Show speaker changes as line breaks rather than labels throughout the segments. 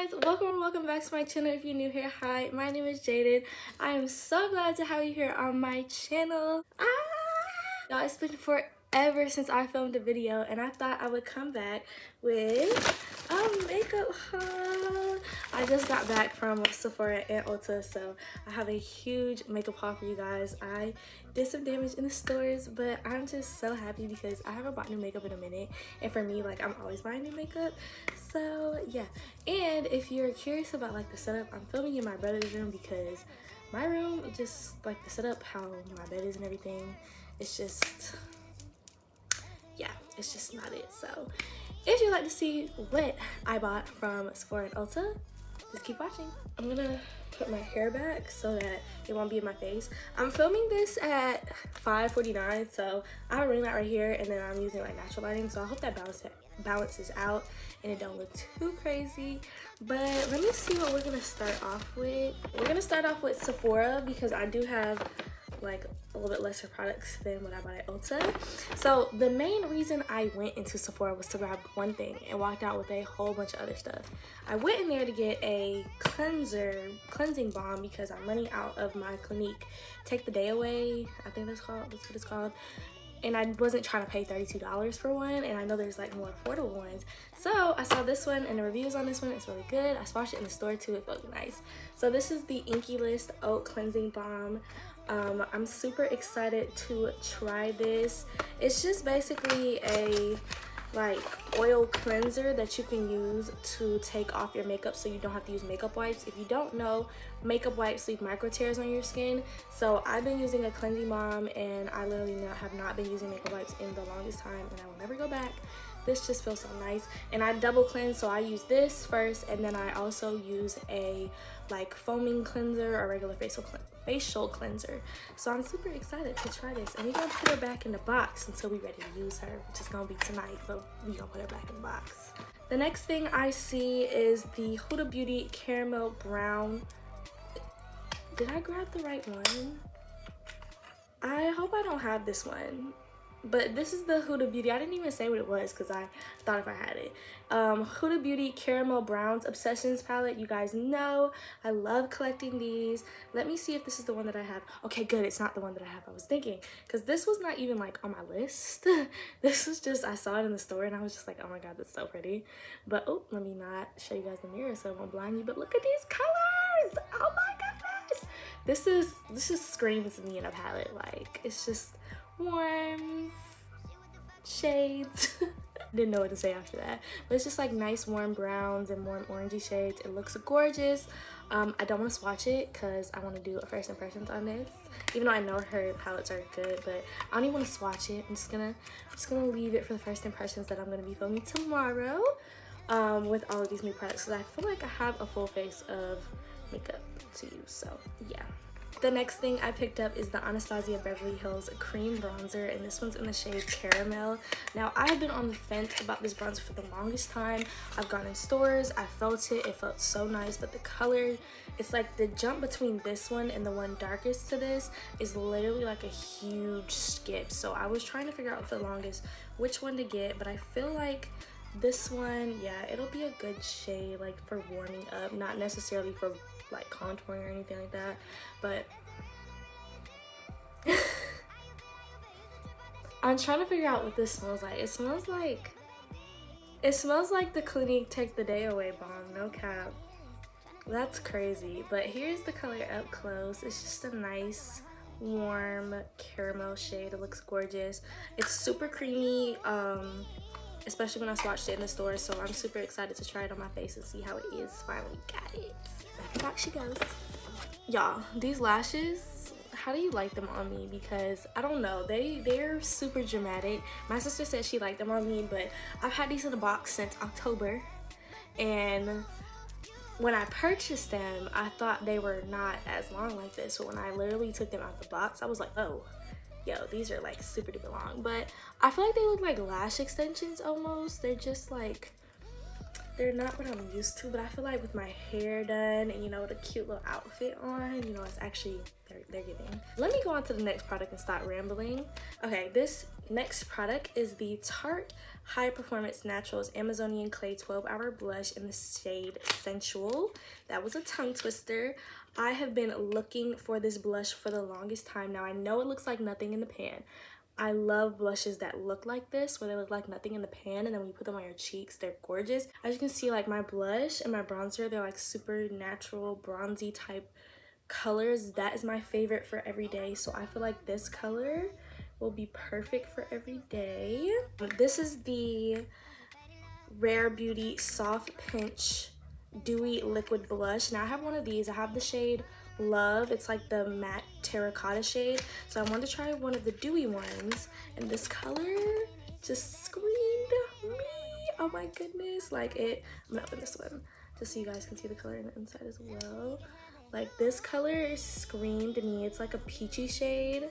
guys, welcome back to my channel. If you're new here, hi, my name is Jaden. I am so glad to have you here on my channel. Y'all, it's been forever since I filmed a video, and I thought I would come back with a makeup haul. I just got back from Sephora and Ulta, so I have a huge makeup haul for you guys. I did some damage in the stores, but I'm just so happy because I haven't bought new makeup in a minute, and for me, like, I'm always buying new makeup. So yeah, and if you're curious about like the setup, I'm filming in my brother's room because my room, it just like the setup, how my bed is and everything, it's just, yeah, it's just not it. So if you'd like to see what I bought from Sephora and Ulta, just keep watching. I'm gonna put my hair back so that it won't be in my face. I'm filming this at 5:49, so I have a ring light right here, and then I'm using like natural lighting, so I hope that balances out and it don't look too crazy. But let me see what we're gonna start off with. We're gonna start off with Sephora because I do have like a little bit lesser products than what I bought at Ulta. So the main reason I went into Sephora was to grab one thing and walked out with a whole bunch of other stuff. I went in there to get a cleansing balm because I'm running out of my Clinique Take the Day Away, I think that's what it's called. And I wasn't trying to pay $32 for one, and I know there's like more affordable ones. So I saw this one and the reviews on this one, it's really good. I swatched it in the store too, it felt nice. So this is the Inky List Oat Cleansing Balm. I'm super excited to try this. It's just basically a like oil cleanser that you can use to take off your makeup so you don't have to use makeup wipes. If you don't know, makeup wipes leave micro tears on your skin. So I've been using a cleansing balm, and I literally have not been using makeup wipes in the longest time, and I will never go back. This just feels so nice, and I double cleanse, so I use this first, and then I also use a like foaming cleanser or regular facial cleanser. So I'm super excited to try this, and we're gonna put her back in the box until we're ready to use her, which is gonna be tonight, but we're gonna put her back in the box. The next thing I see is the Huda Beauty Caramel Brown. Did I grab the right one? I hope I don't have this one. But this is the Huda Beauty. I didn't even say what it was because I thought if I had it. Huda Beauty Caramel Browns Obsessions palette. You guys know I love collecting these. Let me see if this is the one that I have. Okay, good. It's not the one that I have. I was thinking because this was not even like on my list. This was just, I saw it in the store and I was just like, oh my god, that's so pretty. But oh, let me not show you guys the mirror so I won't blind you. But look at these colors. Oh my goodness. This just screams me in a palette. Like, it's just warm shades. Didn't know what to say after that, but it's just like nice warm browns and warm orangey shades. It looks gorgeous. I don't want to swatch it because I want to do a first impressions on this, even though I know her palettes are good, but I don't even want to swatch it. I'm just gonna leave it for the first impressions that I'm gonna be filming tomorrow with all of these new products, because I feel like I have a full face of makeup to use. So yeah. The next thing I picked up is the Anastasia Beverly Hills Cream Bronzer, and this one's in the shade Caramel. Now, I have been on the fence about this bronzer for the longest time. I've gone in stores, I felt it felt so nice, but the color, it's like the jump between this one and the one darkest to this is literally like a huge skip. So I was trying to figure out for the longest which one to get, but I feel like this one, yeah, it'll be a good shade like for warming up, not necessarily for like contouring or anything like that, but I'm trying to figure out what this smells like. It smells like the Clinique Take the Day Away balm, no cap. That's crazy. But here's the color up close. It's just a nice warm caramel shade. It looks gorgeous. It's super creamy, especially when I swatched it in the store, so I'm super excited to try it on my face and see how it is. Finally got it. Back she goes. Y'all, these lashes, how do you like them on me? Because I don't know, they're super dramatic. My sister said she liked them on me, but I've had these in the box since October, and when I purchased them, I thought they were not as long like this, but when I literally took them out the box, I was like, oh, yo, these are like super duper long. But I feel like they look like lash extensions almost. They're just like, they're not what I'm used to, but I feel like with my hair done and, you know, the cute little outfit on, you know, it's actually, they're giving. Let me go on to the next product and stop rambling. Okay, this Next product is the Tarte High Performance Naturals Amazonian Clay 12-Hour Blush in the shade Sensual. That was a tongue twister. I have been looking for this blush for the longest time. Now, I know it looks like nothing in the pan. I love blushes that look like this, where they look like nothing in the pan, and then when you put them on your cheeks, they're gorgeous. As you can see, like my blush and my bronzer, they're like super natural, bronzy type colors. That is my favorite for every day, so I feel like this color will be perfect for every day. This is the Rare Beauty Soft Pinch Dewy Liquid Blush. Now I have one of these. I have the shade Love. It's like the matte terracotta shade. So I wanted to try one of the dewy ones, and this color just screamed me. Oh my goodness. Like it, I'm gonna open this one just so you guys can see the color in the inside as well. Like this color screamed me. It's like a peachy shade.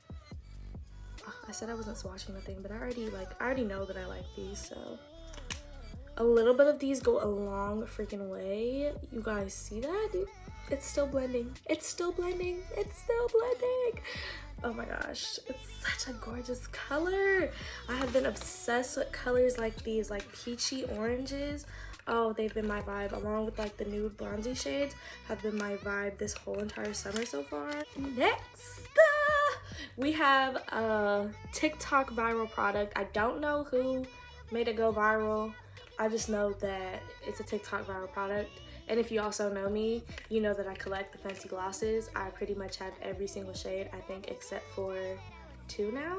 I said I wasn't swatching nothing, but I already know that I like these, so a little bit of these go a long freaking way. You guys see that? It's still blending. It's still blending. It's still blending. Oh my gosh, it's such a gorgeous color. I have been obsessed with colors like these, like peachy oranges. Oh, they've been my vibe, along with like the nude bronzy shades have been my vibe this whole entire summer so far. Next, we have a TikTok viral product. I don't know who made it go viral. I just know that it's a TikTok viral product. And if you also know me, you know that I collect the fancy glosses. I pretty much have every single shade, I think, except for 2 now.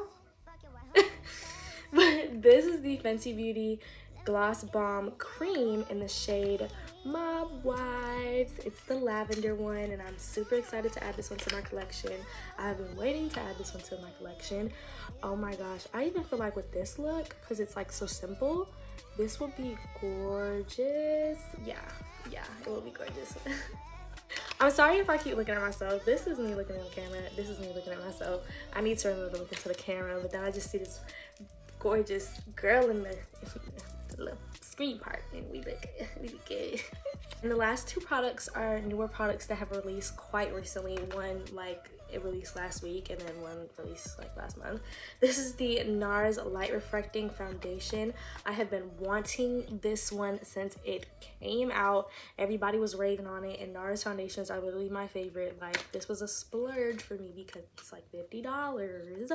But this is the Fenty Beauty Gloss Bomb Cream in the shade Mob Wives. It's the lavender one, and I'm super excited to add this one to my collection. I have been waiting to add this one to my collection. Oh my gosh, I even feel like with this look, because it's like so simple, this will be gorgeous. Yeah, it will be gorgeous. I'm sorry if I keep looking at myself. This is me looking at the camera. This is me looking at myself. I need to remember to look into the camera, but then I just see this gorgeous girl in the little screen part, and we look good. And the last 2 products are newer products that have released quite recently. One like it released last week, and then one released like last month. This is the NARS Light Reflecting Foundation. I have been wanting this one since it came out. Everybody was raving on it, and NARS foundations are literally my favorite. Like, this was a splurge for me because it's like $50,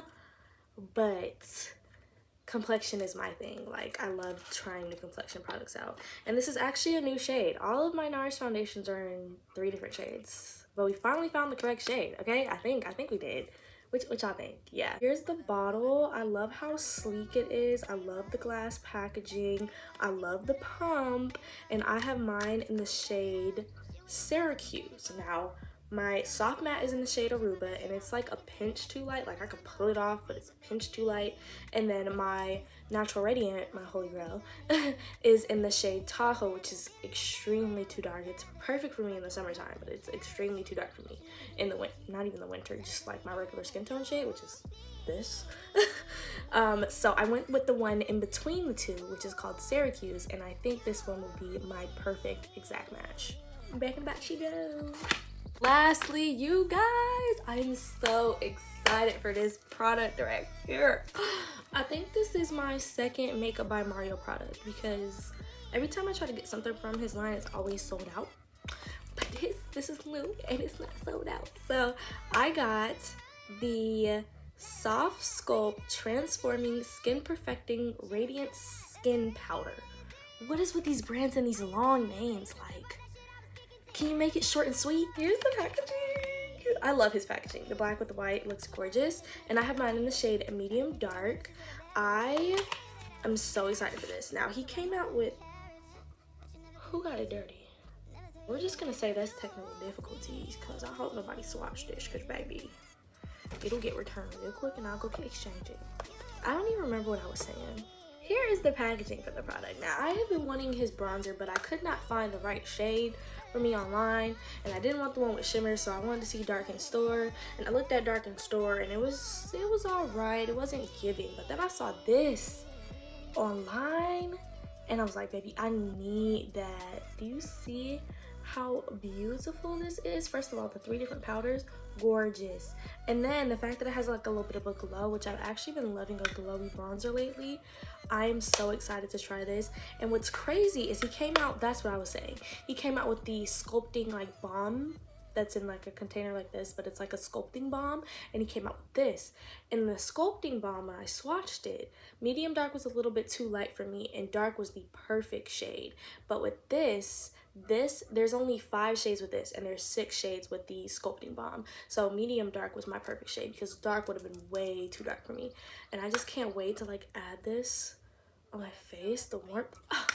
but complexion is my thing. Like, I love trying new complexion products out, and this is actually a new shade. All of my NARS foundations are in 3 different shades, but we finally found the correct shade. Okay, I think we did. Which y'all think? Yeah, here's the bottle. I love how sleek it is. I love the glass packaging. I love the pump, and I have mine in the shade Syracuse. Now, my soft matte is in the shade Aruba, and it's like a pinch too light. Like, I could pull it off, but it's a pinch too light. And then my natural radiant, my holy grail, is in the shade Tahoe, which is extremely too dark. It's perfect for me in the summertime, but it's extremely too dark for me in the winter. Not even the winter, just like my regular skin tone shade, which is this. So I went with the one in between the 2, which is called Syracuse, and I think this one will be my perfect exact match. Back and back she goes. Lastly, you guys, I'm so excited for this product right here. I think this is my second Makeup by Mario product, because every time I try to get something from his line, it's always sold out. But this is new, and it's not sold out. So I got the Soft Sculpt Transforming Skin Perfecting Radiant Skin Powder. What is with these brands and these long names? Like, can you make it short and sweet? Here's the packaging. I love his packaging. The black with the white looks gorgeous. And I have mine in the shade medium dark. I am so excited for this. Now, he came out with, who got it dirty? We're just gonna say that's technical difficulties, because I hope nobody swatched this, because baby, it'll get returned real quick and I'll go exchange it. I don't even remember what I was saying. Here is the packaging for the product. Now, I have been wanting his bronzer, but I could not find the right shade for me online, and I didn't want the one with shimmer, so I wanted to see dark in store. And I looked at dark in store, and it was all right. It wasn't giving, but then I saw this online, and I was like, baby, I need that. Do you see how beautiful this is. First of all, the 3 different powders, gorgeous. And then the fact that it has like a little bit of a glow, which I've actually been loving a glowy bronzer lately. I'm so excited to try this. And what's crazy is he came out, that's what I was saying, he came out with the sculpting like balm that's in like a container like this, but it's like a sculpting balm, and he came out with this. And the sculpting balm, when I swatched it, medium dark was a little bit too light for me, and dark was the perfect shade. But with this there's only 5 shades with this, and there's 6 shades with the sculpting balm. So medium dark was my perfect shade, because dark would have been way too dark for me. And I just can't wait to like add this on my face, the warmth.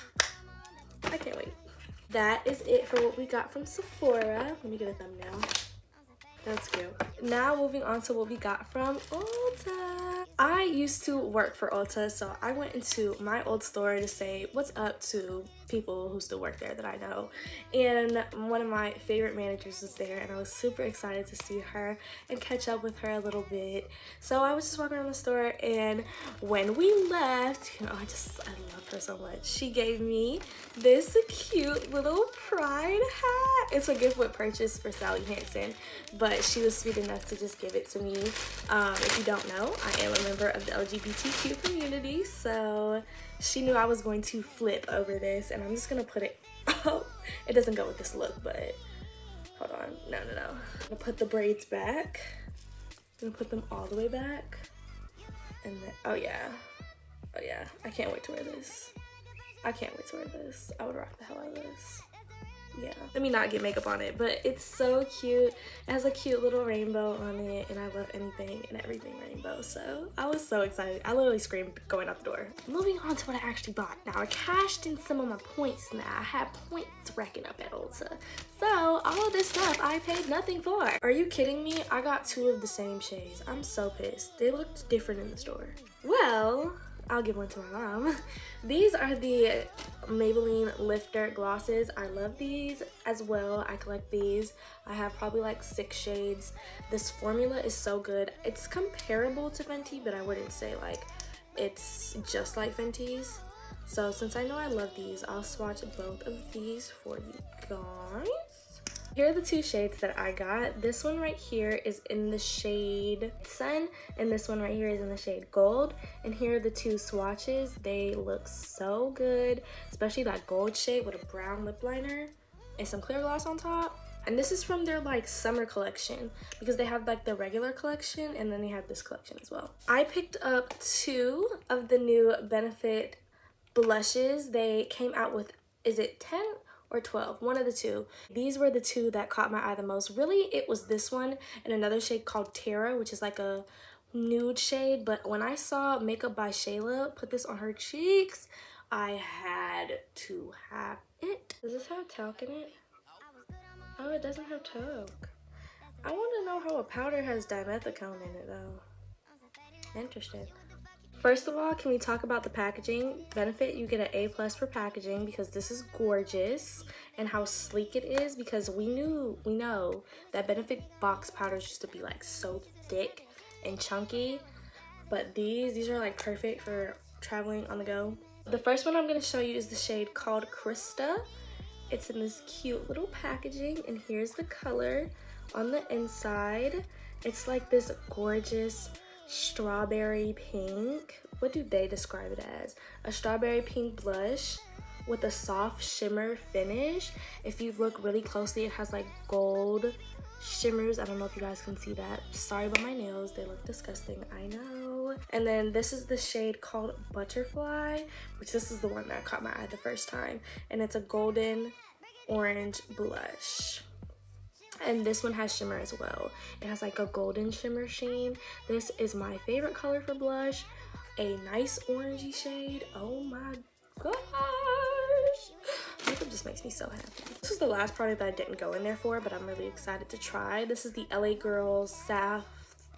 I can't wait. That is it for what we got from Sephora. Let me get a thumbnail. That's cute. Now moving on to what we got from Ulta. I used to work for Ulta, so I went into my old store to say what's up to people who still work there that I know. And one of my favorite managers was there, and I was super excited to see her and catch up with her a little bit. So I was just walking around the store, and when we left, you know, I love her so much. She gave me this cute little pride hat. It's a gift with purchase for Sally Hansen, but she was sweet enough to just give it to me. If you don't know, I am a member of the LGBTQ community, so she knew I was going to flip over this, and I'm just gonna put it, oh, it doesn't go with this look, but hold on, no. I'm gonna put the braids back. I'm gonna put them all the way back, and then, oh yeah, I can't wait to wear this. I can't wait to wear this. I would rock the hell out of this. Yeah, let me not get makeup on it, but it's so cute. It has a cute little rainbow on it, and I love anything and everything rainbow, so I was so excited. I literally screamed going out the door. Moving on to what I actually bought. Now, I cashed in some of my points now. I had points racking up at Ulta, so all of this stuff I paid nothing for. Are you kidding me? I got 2 of the same shades. I'm so pissed. They looked different in the store. Well, I'll give one to my mom. These are the Maybelline Lifter glosses. I love these as well. I collect these. I have probably like 6 shades. This formula is so good. It's comparable to Fenty, but I wouldn't say like it's just like Fenty's. So since I know I love these, I'll swatch both of these for you guys. Here are the 2 shades that I got. This one right here is in the shade Sun, and this one right here is in the shade Gold. And here are the 2 swatches. They look so good, especially that gold shade with a brown lip liner and some clear gloss on top. And this is from their like summer collection, because they have like the regular collection and then they have this collection as well. I picked up 2 of the new Benefit blushes. They came out with, is it 10 or 12? One of the 2. These were the 2 that caught my eye the most. Really, it was this one and another shade called Terra, which is like a nude shade. But when I saw Makeup by Shayla put this on her cheeks, I had to have it. Does this have talc in it? Oh, it doesn't have talc. I want to know how a powder has dimethicone in it though. Interesting. First of all, can we talk about the packaging? Benefit, you get an A+ for packaging, because this is gorgeous, and how sleek it is, because we know that Benefit box powders used to be like so thick and chunky, but these are like perfect for traveling on the go. The first one I'm going to show you is the shade called Krista. It's in this cute little packaging, and here's the color on the inside. It's like this gorgeous strawberry pink. What do they describe it as? A strawberry pink blush with a soft shimmer finish. If you look really closely, it has like gold shimmers. I don't know if you guys can see that. Sorry about my nails, they look disgusting, I know. And then this is the shade called Butterfly, which this is the one that caught my eye the first time, and it's a golden orange blush. And this one has shimmer as well. It has like a golden shimmer sheen. This is my favorite color for blush. A nice orangey shade. Oh my gosh. Makeup just makes me so happy. This is the last product that I didn't go in there for, but I'm really excited to try. This is the LA Girl Soft.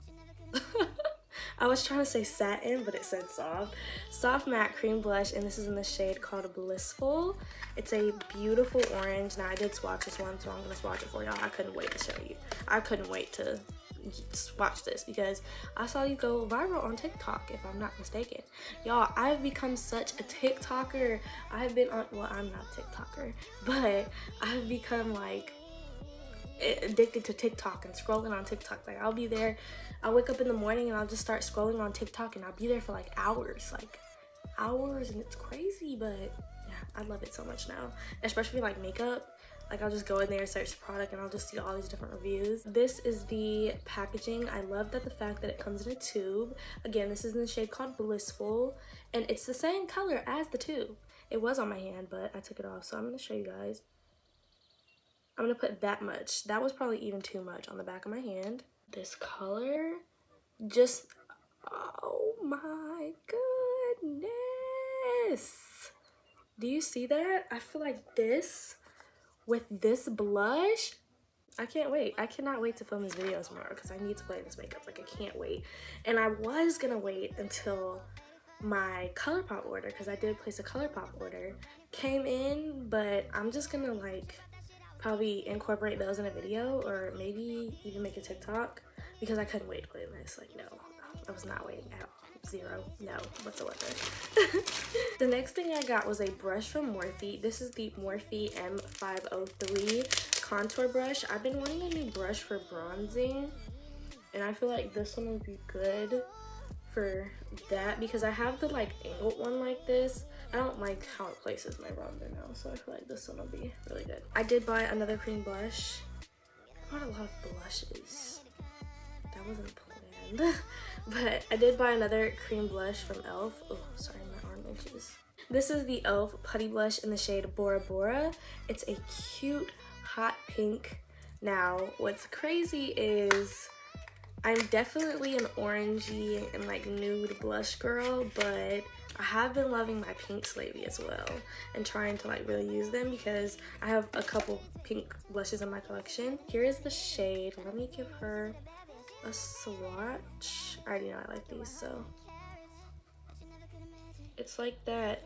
I was trying to say satin, but it said soft. Soft matte cream blush, and this is in the shade called Blissful. It's a beautiful orange. Now, I did swatch this one, so I'm going to swatch it for y'all. I couldn't wait to show you. I couldn't wait to watch this because I saw these go viral on TikTok, if I'm not mistaken. Y'all, I've become such a TikToker. I've been on, well, I'm not a TikToker, but I've become like addicted to TikTok and scrolling on TikTok. Like, I'll be there, I'll wake up in the morning and I'll just start scrolling on TikTok and I'll be there for like hours, and it's crazy. But yeah, I love it so much now, especially like makeup. Like, I'll just go in there, search the product, and I'll just see all these different reviews. This is the packaging. I love that the fact that it comes in a tube. Again, this is in the shade called Blissful, and it's the same color as the tube. It was on my hand, but I took it off, so I'm gonna show you guys. I'm gonna put that much. That was probably even too much on the back of my hand. This color, just, oh my goodness. Do you see that? I feel like this, with this blush, I can't wait. I cannot wait to film this video tomorrow because I need to play this makeup. Like, I can't wait. And I was gonna wait until my ColourPop order, because I did place a ColourPop order, came in, but I'm just gonna like probably incorporate those in a video, or maybe even make a TikTok, because I couldn't wait to play this. Like, no, I was not waiting at all. Zero, no, whatsoever. The next thing I got was a brush from Morphe. This is the Morphe M503 contour brush. I've been wanting a new brush for bronzing, and I feel like this one would be good for that, because I have the like angled one like this. I don't like how it places my bronzer now, so I feel like this one will be really good. I did buy another cream blush. I bought a lot of blushes. That wasn't planned. But I did buy another cream blush from e.l.f. Oh, sorry, my arm itches. This is the e.l.f. Putty Blush in the shade Bora Bora. It's a cute, hot pink. Now, what's crazy is I'm definitely an orangey and like nude blush girl, but I have been loving my pinks lately as well and trying to like really use them, because I have a couple pink blushes in my collection. Here is the shade. Let me give her a swatch. I already know I like these, so it's like that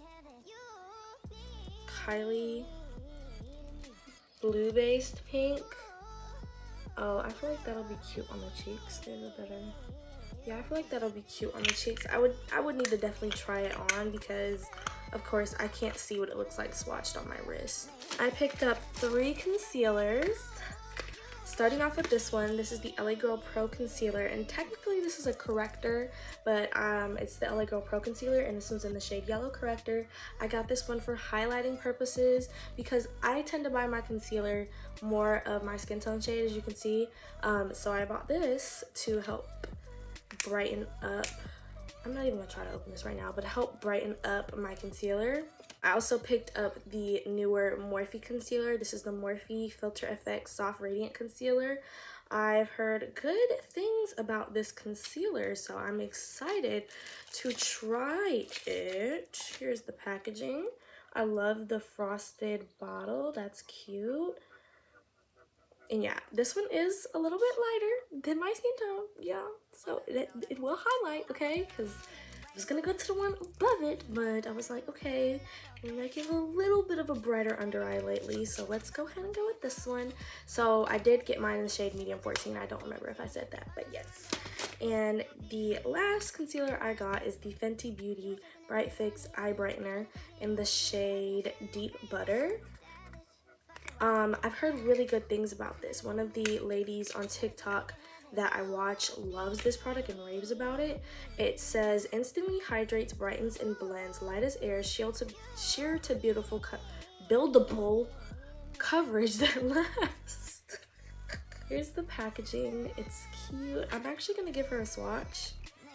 Kylie blue based pink. Oh, I feel like that'll be cute on the cheeks. There's a better, yeah, I feel like that'll be cute on the cheeks. I would need to definitely try it on, because of course I can't see what it looks like swatched on my wrist. I picked up 3 concealers. Starting off with this one, this is the LA Girl Pro Concealer, and technically this is a corrector, but it's the LA Girl Pro Concealer, and this one's in the shade Yellow Corrector. I got this one for highlighting purposes, because I tend to buy my concealer more of my skin tone shade, as you can see. So I bought this to help brighten up. I'm not even gonna try to open this right now, but help brighten up my concealer. I also picked up the newer Morphe concealer. This is the Morphe Filter FX Soft Radiant Concealer. I've heard good things about this concealer, so I'm excited to try it. Here's the packaging. I love the frosted bottle. That's cute. And yeah, this one is a little bit lighter than my skin tone, yeah. So it will highlight, okay? Because I was gonna go to the one above it, but I was like, okay, we're making a little bit of a brighter under eye lately, so let's go ahead and go with this one. So I did get mine in the shade medium 14. I don't remember if I said that, but yes. And the last concealer I got is the Fenty Beauty Bright Fix Eye Brightener in the shade Deep Butter. I've heard really good things about this. One of the ladies on TikTok that I watch loves this product and raves about it. It says instantly hydrates, brightens, and blends, light as air, sheer to beautiful, buildable coverage that lasts. Here's the packaging. It's cute. I'm actually gonna give her a swatch,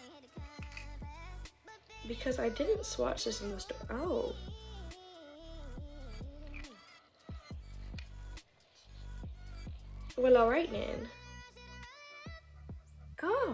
because I didn't swatch this in the store. Oh. Well, alright then. Oh.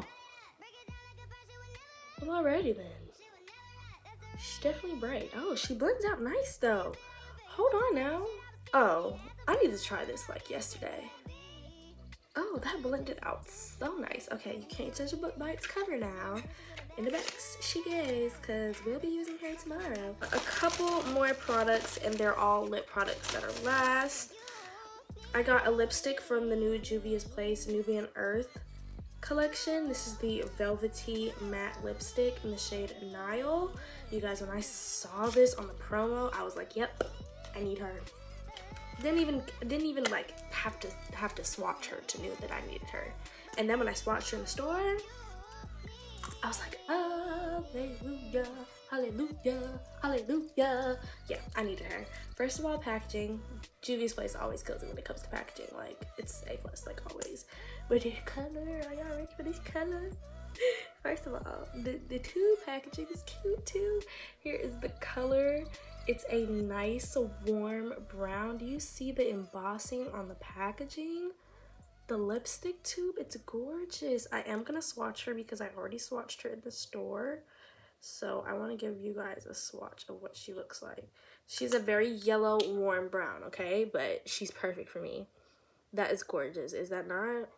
Well, alrighty then. She's definitely bright. Oh, she blends out nice though. Hold on now. Oh, I need to try this like yesterday. Oh, that blended out so nice. Okay, you can't judge a book by its cover now. In the backs she goes, because we'll be using her tomorrow. A couple more products, and they're all lip products that are last. I got a lipstick from the new Juvia's Place, Nubian Earth. collection. This is the Velvety Matte Lipstick in the shade Nile. You guys, when I saw this on the promo, I was like, yep, I need her. Didn't even like have to swatch her to know that I needed her. And then when I swatched her in the store, I was like, hallelujah, hallelujah, hallelujah. Yeah, I needed her. First of all, packaging. Juvia's Place always kills it when it comes to packaging. Like, it's A+, like always. But the color, are y'all ready for this color? First of all, the tube packaging is cute too. Here is the color. It's a nice warm brown. Do you see the embossing on the packaging? The lipstick tube, it's gorgeous. I am gonna swatch her because I already swatched her in the store. So I want to give you guys a swatch of what she looks like. She's a very yellow, warm brown, okay? But she's perfect for me. That is gorgeous. Is that not?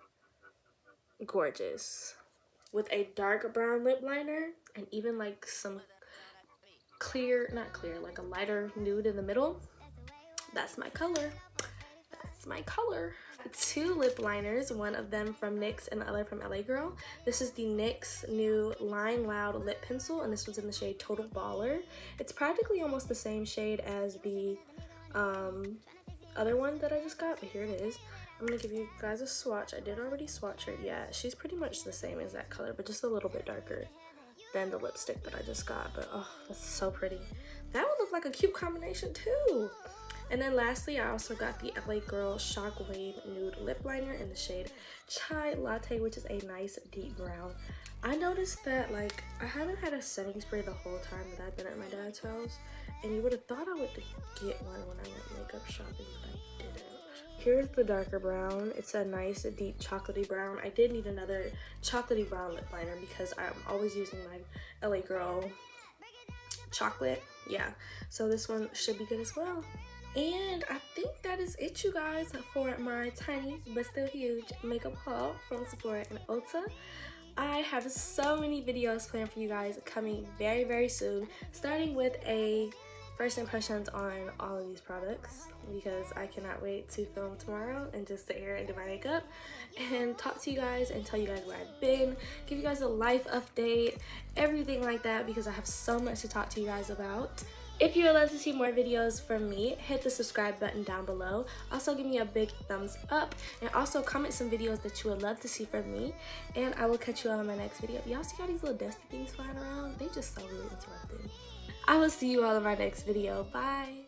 Gorgeous. With a dark brown lip liner and even like some clear, not clear, like a lighter nude in the middle. That's my color. That's my color. Two lip liners, one of them from NYX and the other from LA Girl. This is the NYX new Line Loud lip pencil, and this one's in the shade Total Baller. It's practically almost the same shade as the other one that I just got, but here it is. I'm gonna give you guys a swatch. I did already swatch her. Yeah, she's pretty much the same as that color, but just a little bit darker than the lipstick that I just got. But oh, that's so pretty. That would look like a cute combination too. And then lastly, I also got the LA Girl Shockwave Nude Lip Liner in the shade Chai Latte, which is a nice deep brown. I noticed that, like, I haven't had a setting spray the whole time that I've been at my dad's house. And you would have thought I would get one when I went makeup shopping, but I didn't. Here's the darker brown. It's a nice deep chocolatey brown. I did need another chocolatey brown lip liner because I'm always using my LA Girl chocolate. Yeah, so this one should be good as well. And I think that is it, you guys, for my tiny but still huge makeup haul from Sephora and Ulta. I have so many videos planned for you guys coming very, very soon, starting with a first impressions on all of these products because I cannot wait to film tomorrow and just sit here and do my makeup and talk to you guys and tell you guys where I've been, give you guys a life update, everything like that, because I have so much to talk to you guys about. If you would love to see more videos from me, hit the subscribe button down below. Also give me a big thumbs up and also comment some videos that you would love to see from me, and I will catch you all in my next video. Y'all see all these little dusty things flying around? They just so really interrupting. I will see you all in my next video. Bye.